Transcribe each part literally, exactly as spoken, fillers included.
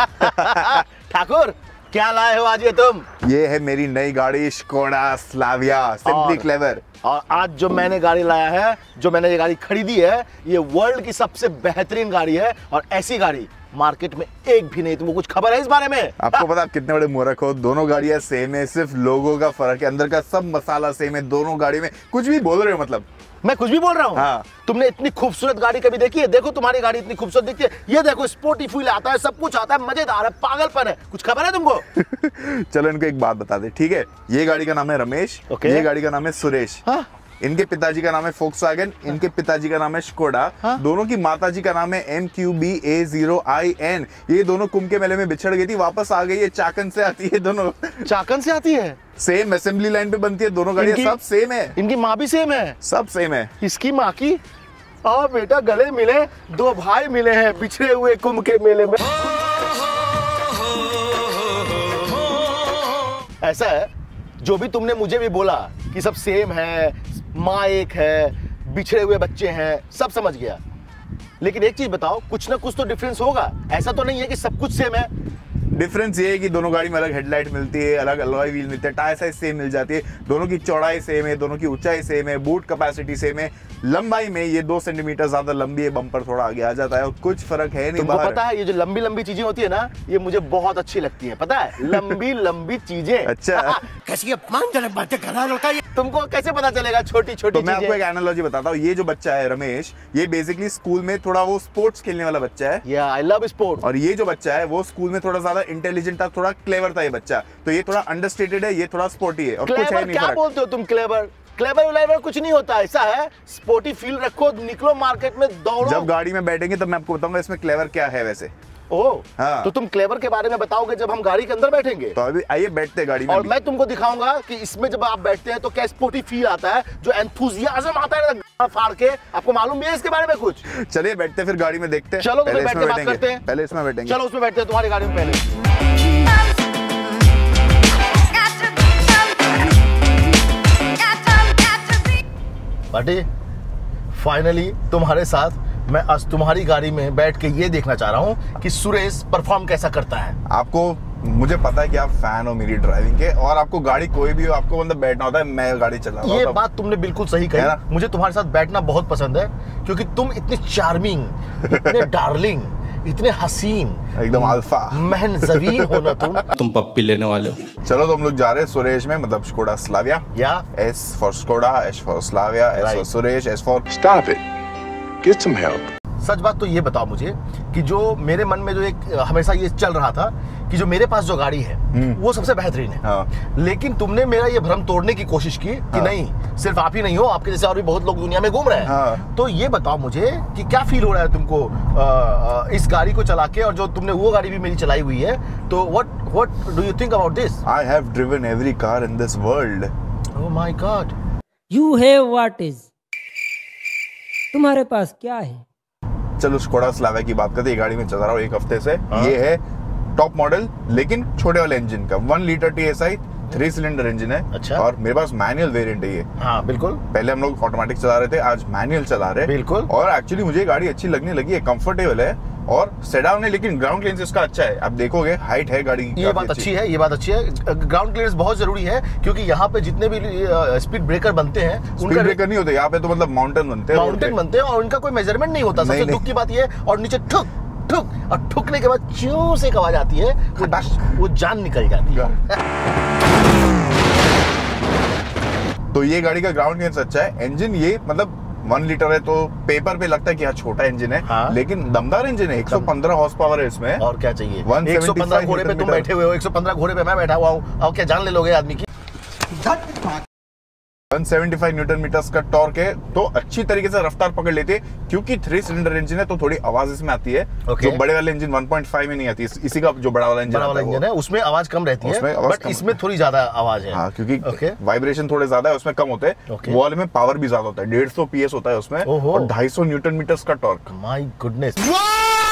ठाकुर क्या लाए हो आज ये तुम? ये है मेरी नई गाड़ी स्कोडा स्लाविया, सिंपली क्लेवर। और आज जो मैंने गाड़ी लाया है, जो मैंने ये गाड़ी खरीदी है, ये वर्ल्ड की सबसे बेहतरीन गाड़ी है और ऐसी गाड़ी मार्केट में एक भी नहीं। तुमको कुछ खबर है इस बारे में? आपको पता कितने बड़े मूर्ख हो, दोनों गाड़ियां सेम है, सिर्फ लोगों का फर्क है, अंदर का सब मसाला सेम है दोनों गाड़ी में। कुछ भी बोल रहे हो मतलब? मैं कुछ भी बोल रहा हूँ? हाँ। तुमने इतनी खूबसूरत गाड़ी कभी देखी है? देखो तुम्हारी गाड़ी इतनी खूबसूरत दिखती है, ये देखो स्पोर्टी फील आता है, सब कुछ आता है, मजेदार है, पागलपन है। कुछ खबर है तुमको? चलो इनको एक बात बता दे, ठीक है? ये गाड़ी का नाम है रमेश, ये गाड़ी का नाम है सुरेश। हाँ? इनके पिताजी का नाम है फोक्सवैगन, इनके पिताजी का नाम है स्कोडा। हाँ? दोनों की माताजी का नाम है M Q B A zero I N. ये दोनों कुंभ के मेले में बिछड़ गई थी, वापस आ गई है, चाकन से आती है दोनों। चाकन से आती है? सेम असेंबली लाइन पे बनती है दोनों गाड़ियां, सब सेम है। इनकी माँ भी सेम है? सब सेम है। इसकी माँ की? आओ बेटा गले मिले, दो भाई मिले हैं बिछड़े हुए कुंभ के मेले में। ऐसा है, जो भी तुमने मुझे भी बोला कि सब सेम है, माँ एक है, बिछड़े हुए बच्चे हैं, सब समझ गया। लेकिन एक चीज बताओ, कुछ ना कुछ तो डिफरेंस होगा। ऐसा तो नहीं है कि सब कुछ सेम है। डिफरेंस ये है कि दोनों गाड़ी में अलग हेडलाइट मिलती है, अलग अलॉय व्हील मिलते हैं, टायर साइज सेम मिल जाती है, दोनों की चौड़ाई सेम है, दोनों की ऊंचाई सेम है, बूट कैपेसिटी सेम है, लंबाई में ये दो सेंटीमीटर ज्यादा लंबी है, बम्पर थोड़ा आगे आ जाता है और कुछ फर्क है नहीं। तुमको पता है ये जो लंबी लंबी चीजें होती है ना, ये मुझे बहुत अच्छी लगती है, पता है? लंबी लंबी चीजें। अच्छा कैसी अपमानजनक बातें कर रहा है, तुमको कैसे पता चलेगा छोटी छोटी? तो मैं आपको एक एनालॉजी बताता हूँ। ये जो बच्चा है रमेश, ये बेसिकली स्कूल में थोड़ा वो स्पोर्ट्स खेलने वाला बच्चा है। या आई लव स्पोर्ट्स। और ये जो बच्चा है वो स्कूल में थोड़ा ज्यादा इंटेलिजेंट था, थोड़ा क्लेवर था ये बच्चा। तो ये थोड़ा अंडरस्टेटेड है, ये थोड़ा स्पोर्टी है। और कुछ है नहीं। क्या बोलते हो तुम? क्लेवर क्लेवर व्लेवर कुछ नहीं होता, ऐसा है। स्पोर्टी फील रखो, निकलो मार्केट में, दौड़ो। जब गाड़ी में बैठेंगे तब मैं आपको बताऊंगा इसमें क्लेवर क्या है वैसे। ओह हाँ। तो तुम क्लेवर के बारे में बताओगे जब हम गाड़ी के अंदर बैठेंगे? तो अभी आइए बैठते हैं गाड़ी में। और मैं तुमको दिखाऊंगा कि इसमें जब आप बैठते हैं तो क्या स्पोर्टी फील आता है, जो एंथुसियाज्म आता है फाड़ के। आपको मालूम भी है इसके बारे में कुछ? चलिए बैठते हैं फिर गाड़ी में, देखते हैं। चलो बैठ के बात करते हैं। पहले इसमें बैठेंगे। चलो उसमें बैठते हैं, तुम्हारी गाड़ी में पहले। पार्टी फाइनली तुम्हारे साथ मैं आज तुम्हारी गाड़ी में बैठ के ये देखना चाह रहा हूँ कि सुरेश परफॉर्म कैसा करता है। आपको मुझे पता है कि आप फैन हो मेरी ड्राइविंग के, और आपको गाड़ी कोई भी हो आपको मतलब बैठना होता है, मैं गाड़ी चला रहा हूं। ये बात तुमने बिल्कुल सही कही। मुझे तुम्हारे साथ बैठना बहुत पसंद है क्योंकि तुम इतने चार्मिंग, इतने डार्लिंग, इतने हसीन, एकदम अल्फा महनजवीन हो ना तुम। तुम पप्पी लेने वाले हो। चलो तो हम लोग जा रहे हैं सुरेश में, मतलब स्कोडा स्लाविया। या S for Skoda, S for Slavia, S for Suresh, S for stop it, get some help. सच बात तो ये बताओ मुझे कि जो मेरे मन में जो एक हमेशा ये चल रहा था कि जो मेरे पास जो गाड़ी है वो सबसे बेहतरीन है। हाँ। लेकिन तुमने मेरा ये भ्रम तोड़ने की कोशिश की कि हाँ। नहीं, सिर्फ आप ही नहीं हो, आपके जैसे और भी बहुत लोग दुनिया में घूम रहे हैं। हाँ। तो ये बताओ मुझे कि क्या फील हो रहा है तुमको आ, आ, इस गाड़ी को चला के, और जो तुमने वो गाड़ी भी मेरी चलाई हुई है, तो what what do you think about this? I have driven every car in this world. Oh my god. You have what is, तुम्हारे पास क्या है? चलो स्कोडा स्लाविया की बात करते हैं। गाड़ी में चला रहा हूँ एक हफ्ते से। हाँ? ये है टॉप मॉडल लेकिन छोटे वाले इंजन का, one litre T S I three cylinder engine है। अच्छा। और मेरे पास मैनुअल वेरिएंट है ये। हाँ बिल्कुल। पहले हम लोग ऑटोमेटिक चला रहे थे, आज मैनुअल चला रहे हैं। बिल्कुल। और एक्चुअली मुझे गाड़ी अच्छी लगने लगी है, कंफर्टेबल है और सेडान है, लेकिन ग्राउंड क्लियरेंस इसका अच्छा है। आप देखोगे हाइट है गाड़ी की। ये बात अच्छी है, ये बात अच्छी है। ग्राउंड क्लियरेंस बहुत जरूरी है क्योंकि यहाँ पे जितने भी स्पीड ब्रेकर बनते हैं, स्पीड ब्रेकर नहीं होते यहाँ पे, तो मतलब माउंटेन बनते हैं, माउंटेन बनते हैं और उनका कोई मेजरमेंट नहीं होता। सबसे दुख की बात ये है। और नीचे ठुक ठुक, और ठुकने के बाद च्यों से एक आवाज आती है, वो जान निकल जाती है। तो ये गाड़ी का ग्राउंड क्लियरेंस अच्छा है। इंजन ये मतलब वन लीटर है तो पेपर पे लगता है कि हाँ छोटा इंजन है। हाँ? लेकिन दमदार इंजन है, एक सौ पंद्रह हॉर्स पावर है इसमें। और क्या चाहिए? एक सौ पंद्रह घोड़े पे तुम बैठे हुए हो, एक सौ पंद्रह घोड़े पे मैं बैठा हुआ हूँ, और क्या जान ले लोगे आदमी की? एक सौ पचहत्तर न्यूटन मीटर्स का टॉर्क है, तो अच्छी तरीके से रफ्तार पकड़ लेती है। क्योंकि थ्री सिलेंडर इंजन है तो थोड़ी आवाज इसमें आती है। okay. जो बड़े वाले इंजन वन पॉइंट फाइव में नहीं आती, इसी का जो बड़ा वाला इंजन बड़ा वाला इंजन है उसमें आवाज कम रहती है, बट इसमें थोड़ी ज्यादा आवाज है। हाँ, क्योंकि वाइब्रेशन थोड़े ज्यादा है उसमें, कम होते हैं। वो वाले में पावर भी ज्यादा होता है, डेढ़ सौ पीएस होता है उसमें, और ढाई सौ न्यूटन मीटर्स का torque. My goodness.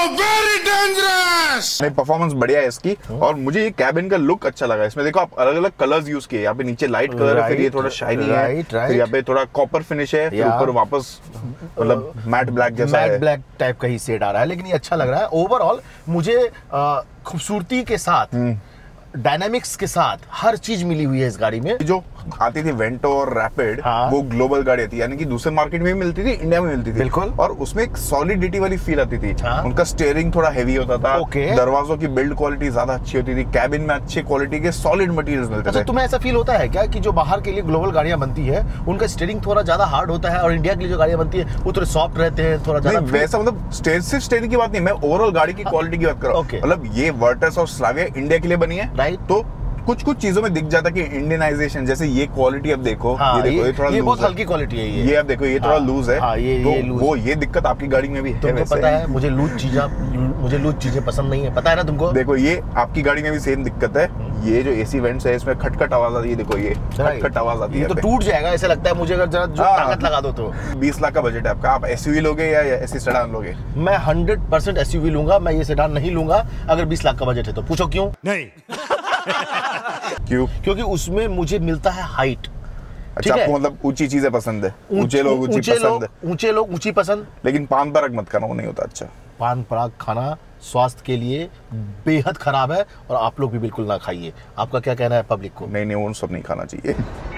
Very dangerous. नहीं, परफॉर्मेंस बढ़िया है इसकी और मुझे ये कैबिन का लुक अच्छा लगा। इसमें देखो आप अलग अलग कलर्स यूज किए, यहाँ पे नीचे लाइट कलर है, फिर ये थोड़ा शाइनी है, फिर यहाँ पे थोड़ा कॉपर फिनिश है, फिर ऊपर वापस मतलब मैट ब्लैक जैसा है, मैट ब्लैक टाइप का ही शेड आ रहा है, लेकिन ये अच्छा लग रहा है। ओवरऑल मुझे खूबसूरती के साथ, डायनामिक्स के साथ हर चीज मिली हुई है इस गाड़ी में। जो आती थी वेंटो और रैपिड, हाँ। वो ग्लोबल गाड़ी थी, यानी कि दूसरे मार्केट में भी मिलती थी, इंडिया में मिलती थी बिल्कुल, और उसमें एक सॉलिडिटी वाली फील आती थी। हाँ। उनका स्टीयरिंग थोड़ा हेवी होता था, ओके। दरवाजों की बिल्ड क्वालिटी ज्यादा अच्छी होती थी, कैबिन में अच्छे क्वालिटी के सॉलिड मटेरियल्स मिलते अच्छा, थे। तुम्हें ऐसा फील होता है क्या कि जो बाहर के लिए ग्लोबल गाड़ियां बनती है उनका स्टीयरिंग थोड़ा ज्यादा हार्ड होता है और इंडिया के लिए जो गाड़ियां बनती है वो थोड़े सॉफ्ट रहते हैं, थोड़ा ज्यादा? वैसा मतलब सिर्फ स्टीयरिंग की बात नहीं, मैं ओवरऑल गाड़ी की क्वालिटी की बात कर रहा हूँ। मतलब ये वर्टस और स्लाविया इंडिया के लिए बनी है, राइट? तो कुछ कुछ चीजों में दिख जाता है कि इंडियनाइजेशन, जैसे ये क्वालिटी अब देखो, हाँ, ये देखो ये, ये थोड़ा ये बहुत है। हल्की क्वालिटी है ये ये अब देखो ये थोड़ा लूज है, हाँ, ये, तो ये लूज। वो ये दिक्कत आपकी गाड़ी में भी है। तुमको पता है मुझे लूज चीजें मुझे लूज चीजें पसंद नहीं है, पता है ना तुमको? देखो ये आपकी गाड़ी में भी सेम दिक्कत है, ये जो एसी वेंट्स है इसमें खटखट आवाज आती है, देखो ये खटखट आवाज आती है, ये तो टूट जाएगा ऐसा लगता है मुझे अगर जरा जो ताकत लगा दो तो। बीस लाख का बजट है आपका, आप एसयूवी लोगे या एसी सेडान लोगे? मैं हंड्रेड परसेंट एसयूवी लूंगा, मैं ये सेडान नहीं लूंगा अगर बीस लाख का बजट है तो। पूछो क्यों? नहीं क्यों? क्योंकि उसमें मुझे मिलता है हाइट। अच्छा, आपको मतलब ऊंची चीजें पसंद है, ऊंचे लोग ऊंची पसंद है, ऊंचे लोग ऊंची पसंद। लेकिन पान पराग मत खाना, वो नहीं होता अच्छा। पान पराग खाना स्वास्थ्य के लिए बेहद खराब है और आप लोग भी बिल्कुल ना खाइए। आपका क्या कहना है पब्लिक को? नहीं नहीं, वो सब नहीं खाना चाहिए।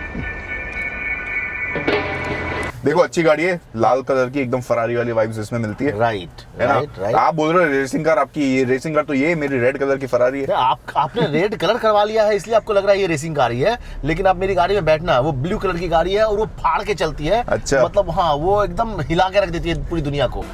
देखो अच्छी गाड़ी है, लाल कलर की एकदम फरारी वाली वाइब्स इसमें मिलती है, राइट है ना? Right right. आप बोल रहे हो रेसिंग कार आपकी, ये रेसिंग कार तो ये मेरी रेड कलर की फरारी है। आप आपने रेड कलर करवा लिया है इसलिए आपको लग रहा है ये रेसिंग गाड़ी है, लेकिन आप मेरी गाड़ी में बैठना, वो ब्लू कलर की गाड़ी है और वो फाड़ के चलती है। अच्छा, मतलब हाँ, वो एकदम हिला के रख देती है पूरी दुनिया को।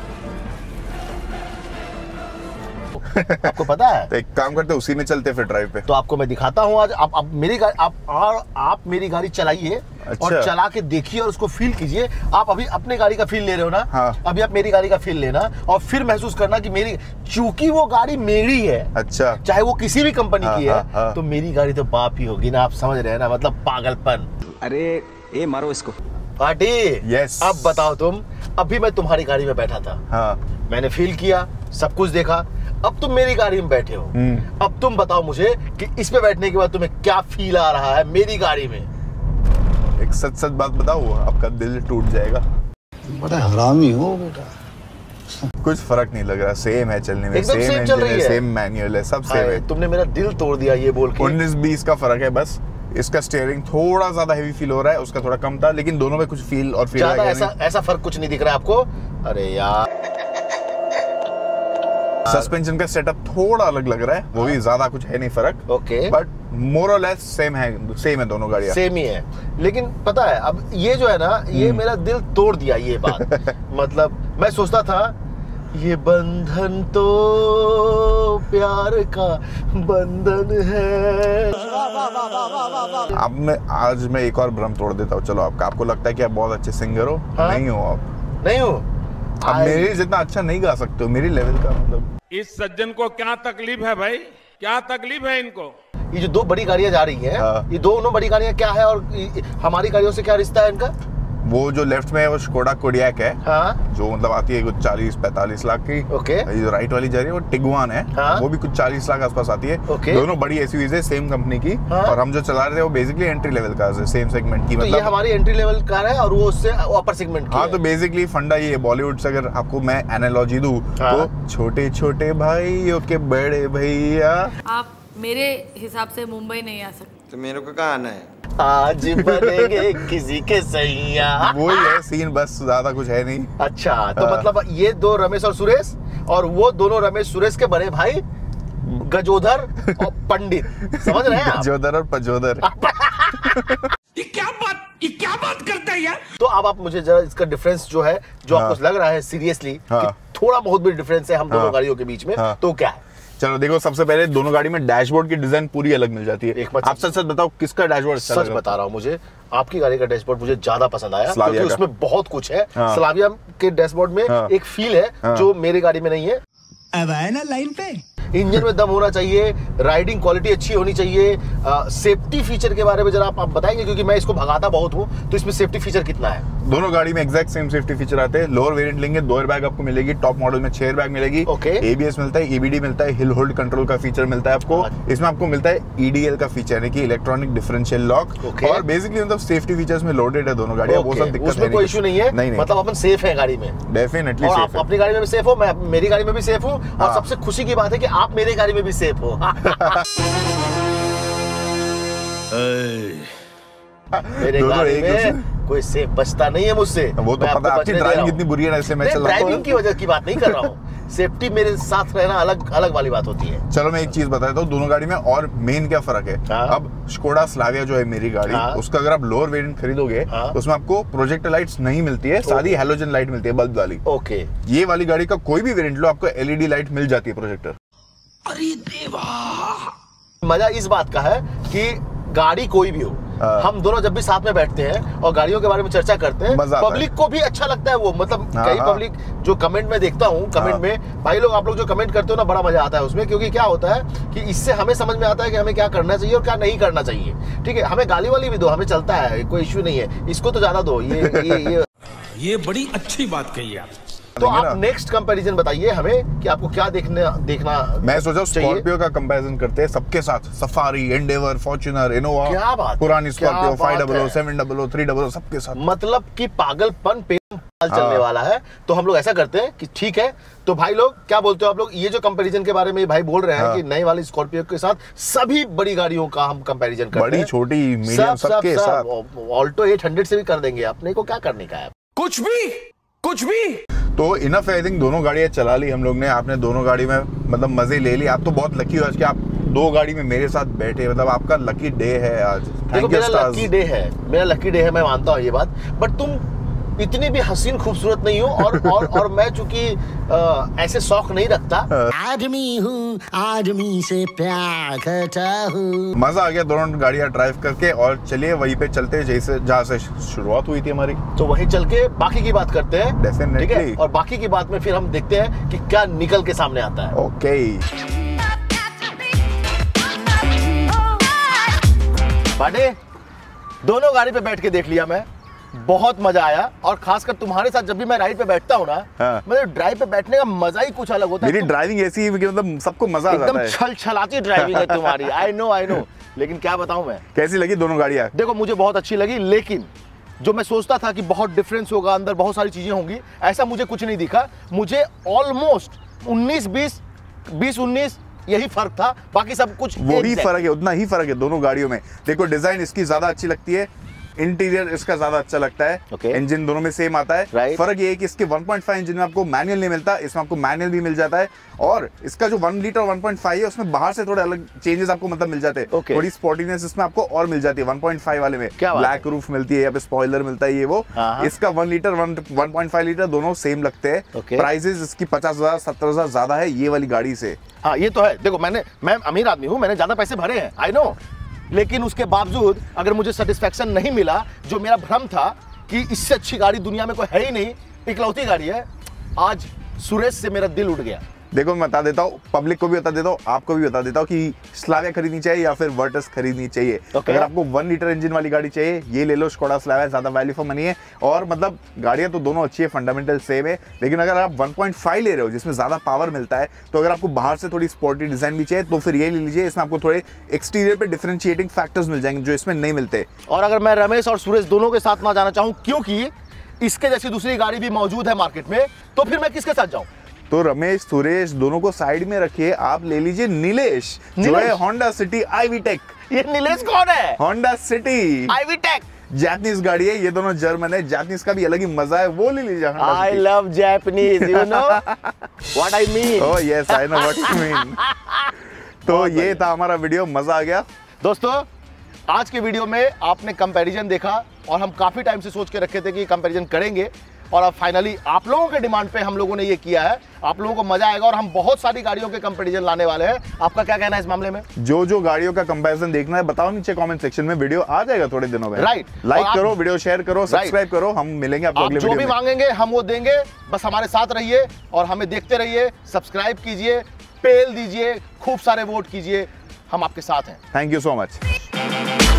आपको पता है? तो एक काम करते उसी में चलते फिर ड्राइव पे। तो आपको मैं दिखाता हूँ आज। आप, आप मेरी गाड़ी आप और आप मेरी गाड़ी चलाइए। अच्छा। और चला के देखिए और उसको फील कीजिए। आप अभी अपने गाड़ी का फील ले रहे हो ना, हाँ। अभी आप मेरी गाड़ी का फील लेना और फिर महसूस करना कि मेरी, चूंकि वो गाड़ी मेरी है, अच्छा, चाहे वो किसी भी कंपनी हाँ, की है, हाँ, हाँ। तो मेरी गाड़ी तो बाप ही होगी ना। आप समझ रहे हैं ना, मतलब पागलपन। अरे ए मारो इसको पार्टी। यस। अब बताओ तुम, अभी मैं तुम्हारी गाड़ी में बैठा था, हाँ। मैंने फील किया, सब कुछ देखा। अब तुम मेरी गाड़ी में बैठे हो, अब तुम बताओ मुझे कि इस पे बैठने के बाद तुम्हें क्या फील आ रहा है मेरी गाड़ी में? एक सच सच बात बताओ, आपका दिल टूट जाएगा। बड़ा हरामी हो बेटा। कुछ फर्क नहीं लग रहा, सेम है चलने में, सेम इंजन चल रही है, सेम मैनुअल है, सब सेम है। तुमने मेरा दिल तोड़ दिया ये बोल के। उन्नीस बीस का फर्क है बस। इसका स्टीयरिंग थोड़ा ज्यादा हेवी फील हो रहा है, उसका थोड़ा कम था, लेकिन दोनों में कुछ फील और फील ज्यादा ऐसा ऐसा फर्क कुछ नहीं दिख रहा है आपको? अरे यार, सस्पेंशन का सेटअप थोड़ा अलग लग रहा है, वो भी ज्यादा कुछ है नहीं फर्क, ओके, बट मोर और लेस सेम है, सेम है दोनों गाड़ियां, सेम ही है। लेकिन पता है अब ये जो है ना, ये मेरा दिल तोड़ दिया ये बात। मतलब मैं सोचता था ये बंधन तो प्यार का बंधन है। अब मैं आज मैं एक और भ्रम तोड़ देता हूँ। चलो आपका, आपको लगता है कि आप बहुत अच्छे सिंगर हो, हाँ? नहीं हो आप, नहीं हो आप मेरे जितना अच्छा नहीं गा सकते हो, मेरी लेवल का। मतलब इस सज्जन को क्या तकलीफ है भाई, क्या तकलीफ है इनको? ये जो दो बड़ी गाड़ियां जा रही हैं, हाँ। ये दोनों बड़ी गाड़ियां क्या है और हमारी गाड़ियों से क्या रिश्ता है इनका? वो जो लेफ्ट में है वो स्कोडा कोडियाक है, हाँ? जो मतलब आती है कुछ चालीस पैंतालीस लाख की। ओके। ये जो राइट वाली जा रही है वो टिगुआन है, हाँ? वो भी कुछ चालीस लाख आसपास आती है। ओके। दोनों बड़ी एसयूवीज है सेम कंपनी की, हाँ? और हम जो चला रहे थे वो बेसिकली एंट्री लेवल कार है, सेम सेगमेंट की। तो मतलब ये हमारी एंट्री लेवल कार है और वो उससे अपर सेगमेंट की। हाँ, तो बेसिकली फंडा ये है बॉलीवुड से। अगर आपको मैं एनालॉजी दूं, हाँ? तो छोटे छोटे भाइयों के बड़े भैया। आप मेरे हिसाब से मुंबई नहीं आ सकते। तो मेरे को कहाँ आना है? आज बनेंगे किसी के सैया। वही है सीन, बस ज्यादा कुछ है नहीं। अच्छा, तो आ, मतलब ये दो रमेश और सुरेश, और वो दोनों रमेश सुरेश के बड़े भाई गजोधर और पंडित, समझ रहे हैं आप? गजोधर और पजोधर। ये क्या बात ये क्या बात करता है यार? तो अब आप मुझे जरा इसका डिफरेंस जो है, जो हाँ, आपको लग रहा है सीरियसली, हाँ, थोड़ा बहुत भी डिफरेंस है हम दोनों हाँ, गाड़ियों के बीच में, हाँ, तो क्या है? चलो देखो, सबसे पहले दोनों गाड़ी में डैशबोर्ड की डिजाइन पूरी अलग मिल जाती है। एक आप सच सच बताओ किसका डैशबोर्ड अच्छा लगा? सच बता रहा हूँ, मुझे आपकी गाड़ी का डैशबोर्ड मुझे ज्यादा पसंद आया, क्योंकि उसमें बहुत कुछ है। हाँ। स्लाविया के डैशबोर्ड में हाँ, एक फील है हाँ, जो मेरी गाड़ी में नहीं है। अब आए ना लाइन पे। इंजन में दम होना चाहिए, राइडिंग क्वालिटी अच्छी होनी चाहिए, सेफ्टी फीचर के बारे में जरा आप, आप बताएंगे, क्योंकि मैं इसको भगाता बहुत हूँ, तो इसमें सेफ्टी फीचर कितना है? दोनों गाड़ी में एग्जैक्ट सेम सेफ्टी फीचर आते हैं। लोअर वेरिएंट लेंगे दो एयर बैग आपको मिलेगी, टॉप मॉडल में छह एयर बैग मिलेगी, okay. एबीएस मिलता है, ईबीडी मिलता है, हिल होल्ड कंट्रोल का फीचर मिलता है आपको। इसमें आपको मिलता है ईडीएल का फीचर, यानी कि इलेक्ट्रॉनिक डिफरेंशियल लॉक, और बेसिकली मतलब सेफ्टी फीचर्स में लोडेड है दोनों गाड़ियां, वो सब दिक्कत उसमें कोई इशू नहीं है, नहीं, नहीं। मतलब अपन सेफ है गाड़ी में, डेफिनेटली और सेफ आप है। अपनी गाड़ी में भी सेफ हो, मैं मेरी गाड़ी में भी सेफ हूँ, और सबसे खुशी की बात है कि आप मेरी गाड़ी में भी सेफ हो। मेरे गाड़ी में कोई सेफ बचता नहीं है मुझसे। वो तो पता, आपकी ड्राइविंग कितनी बुरी है, ऐसे मैं चल रहा हूं। ड्राइविंग की वजह की बात नहीं कर रहा हूँ, सेफ्टी मेरे साथ रहना अलग अलग वाली बात होती है। चलो मैं एक चीज बता देता हूँ दोनों गाड़ी में, और मेन क्या फर्क है। हाँ? अब स्कोडा स्लाविया जो है मेरी गाड़ी, हाँ? उसका अगर आप लोअर वेरिएंट खरीदोगे, हाँ? तो उसमें आपको प्रोजेक्टर लाइट्स नहीं मिलती है, सादी हैलोजन लाइट मिलती है, बल्ब वाली। ओके। ये वाली गाड़ी का कोई भी वेरिएंट लो, आपको एलईडी लाइट मिल जाती है, प्रोजेक्टर। अरे देवा, मजा इस बात का है कि गाड़ी कोई भी हो, हम दोनों जब भी साथ में बैठते हैं और गाड़ियों के बारे में चर्चा करते हैं, पब्लिक को भी अच्छा लगता है वो, मतलब कई पब्लिक जो कमेंट में देखता हूँ, कमेंट में भाई लोग, आप लोग जो कमेंट करते हो ना, बड़ा मजा आता है उसमें, क्योंकि क्या होता है कि इससे हमें समझ में आता है कि हमें क्या करना चाहिए और क्या नहीं करना चाहिए। ठीक है, हमें गाली वाली भी दो, हमें चलता है, कोई इश्यू नहीं है, इसको तो ज्यादा दो। ये ये ये ये बड़ी अच्छी बात कही आप। तो आप नेक्स्ट कंपैरिजन बताइए हमें कि आपको क्या देखने देखना। मैं सोचा स्कॉर्पियो का कंपैरिजन करते हैं सबके साथ, सफारी, एंडेवर, फॉर्च्यूनर, इनोवा, क्या बात, पुरानी Scorpio five double O, seven double O, three double O, सबके साथ। मतलब कि पागलपन पे चलने वाला है। तो हम लोग ऐसा करते हैं कि ठीक है, तो भाई लोग क्या बोलते हो आप लोग, ये जो कंपैरिजन के बारे में भाई बोल रहे हैं हाँ। कि नई वाली स्कॉर्पियो के साथ सभी बड़ी गाड़ियों का हम कंपैरिजन करते हैं, बड़ी छोटी मीडियम सबके साथ। ऑल्टो एट हंड्रेड से भी कर देंगे, अपने को क्या करने का है, कुछ भी कुछ भी। तो इनफ है, आई थिंक दोनों गाड़ियां चला ली हम लोग ने, आपने दोनों गाड़ी में मतलब मजे ले ली। आप तो बहुत लकी हो आज कि आप दो गाड़ी में मेरे साथ बैठे, मतलब आपका लकी डे है आज। देखो मेरा लकी डे है, मेरा लकी डे है, मैं मानता हूँ ये बात, बट तुम इतनी भी हसीन खूबसूरत नहीं हो, और और और मैं चूंकि ऐसे शौक नहीं रखता, आदमी हूँ, आदमी से प्यार करता हूँ। मजा आ गया दोनों गाड़ियां ड्राइव करके, और चलिए वहीं पे चलते जैसे जहाँ से शुरुआत हुई थी हमारी, तो वहीं चल के बाकी की बात करते हैं। डेफिनेटली। ठीक है, और बाकी की बात में फिर हम देखते हैं कि क्या निकल के सामने आता है। ओके। बाटे, दोनों गाड़ी पे बैठ के देख लिया मैं, बहुत मजा आया, और खासकर तुम्हारे साथ जब भी मैं राइड पे बैठता हूँ ना, हाँ। मतलब ड्राइव पे बैठने का मजा ही कुछ अलग होता है। मेरी ड्राइविंग ऐसी है कि मतलब सबको मजा आ जाता है, एकदम छल छलाती ड्राइविंग है तुम्हारी। आई नो आई नो, लेकिन क्या बताऊं मैं, कैसी लगी दोनों गाड़ियां? देखो मुझे बहुत अच्छी लगी, लेकिन जो मैं सोचता था कि बहुत डिफरेंस होगा, अंदर बहुत सारी चीजें होंगी, ऐसा मुझे कुछ नहीं दिखा। मुझे ऑलमोस्ट उन्नीस बीस बीस उन्नीस यही फर्क था, बाकी सब कुछ वही फर्क है, उतना ही फर्क है दोनों गाड़ियों में। देखो डिजाइन इसकी ज्यादा अच्छी लगती है, इंटीरियर इसका ज्यादा अच्छा लगता है, okay. इंजन दोनों में सेम आता है। right. फर्क ये है कि इसके वन पॉइंट फाइव इंजन में आपको मैनुअल नहीं मिलता, इसमें आपको मैनुअल भी मिल जाता है, और इसका जो one litre one point five है उसमें बाहर से थोड़े अलग चेंजेस आपको मतलब मिल जाते हैं, okay. थोड़ी स्पोर्टीनेस इसमें आपको और मिल जाती है। वन पॉइंट फाइव वाले में ब्लैक रूफ मिलती है, यहाँ पे स्पॉइलर मिलता है, ये वो। इसका one litre one point five litre दोनों सेम लगते हैं। okay. प्राइसेस इसकी पचास हजार सत्तर हजार ज्यादा है ये वाली गाड़ी से। हाँ ये तो है, देखो मैंने मैं अमीर आदमी हूँ, मैंने ज्यादा पैसे भरे हैं, आई नो, लेकिन उसके बावजूद अगर मुझे सेटिस्फेक्शन नहीं मिला, जो मेरा भ्रम था कि इससे अच्छी गाड़ी दुनिया में कोई है ही नहीं, इकलौती गाड़ी है, आज सुरेश से मेरा दिल उठ गया। देखो मैं बता देता हूँ, पब्लिक को भी बता देता हूँ, आपको भी बता देता हूँ कि स्लाविया खरीदनी चाहिए या फिर वर्टस खरीदनी चाहिए। okay. अगर आपको वन लीटर इंजन वाली गाड़ी चाहिए, ये ले लो, स्कोडा स्लाविया, ज्यादा वैल्यू फॉर मनी है, और मतलब गाड़ियां तो दोनों अच्छी है, फंडामेंटल सेम है, लेकिन अगर आप वन पॉइंट फाइव ले रहे हो जिसमें ज्यादा पावर मिलता है, तो अगर आपको बाहर से थोड़ी स्पोर्टी डिजाइन भी चाहिए तो फिर ये ले लीजिए, इसमें आपको थोड़े एक्सटीरियर पे डिफरेंशिएटिंग फैक्टर्स मिल जाएंगे जो इसमें नहीं मिलते। और अगर मैं रमेश और सुरेश दोनों के साथ ना जाना चाहूँ, क्योंकि इसके जैसी दूसरी गाड़ी भी मौजूद है मार्केट में, तो फिर मैं किसके साथ जाऊँ? तो रमेश सुरेश दोनों को साइड में रखिए, आप ले लीजिए नीलेश, जो है होंडा सिटी आईवी टेक। ये नीलेश कौन है? Honda City I V tech Japanese गाड़ी है, ये दोनों जर्मन है, जापानीज का भी अलग ही मजा है, वो ले लीजिए। I love Japanese, you know what I mean. Oh yes I know what you mean. तो ये था हमारा वीडियो, मजा आ गया दोस्तों। आज के वीडियो में आपने कंपैरिजन देखा, और हम काफी टाइम से सोच के रखे थे कि कंपैरिजन करेंगे, और अब फाइनली आप लोगों के डिमांड पे हम लोगों ने ये किया है। आप लोगों को मजा आएगा, और हम बहुत सारी गाड़ियों के कंपैरिजन लाने वाले हैं। आपका क्या कहना है इस मामले में? जो जो गाड़ियों का कंपैरिजन देखना है बताओ नीचे कमेंट सेक्शन में, वीडियो आ जाएगा थोड़े दिनों में। राइट, लाइक करो, वीडियो शेयर करो, सब्सक्राइब करो, हम मिलेंगे आपको अगले वीडियो में। जो भी मांगेंगे हम वो देंगे, बस हमारे साथ रहिए और हमें देखते रहिए, सब्सक्राइब कीजिए, पेल दीजिए, खूब सारे वोट कीजिए, हम आपके साथ हैं। Thank you so much.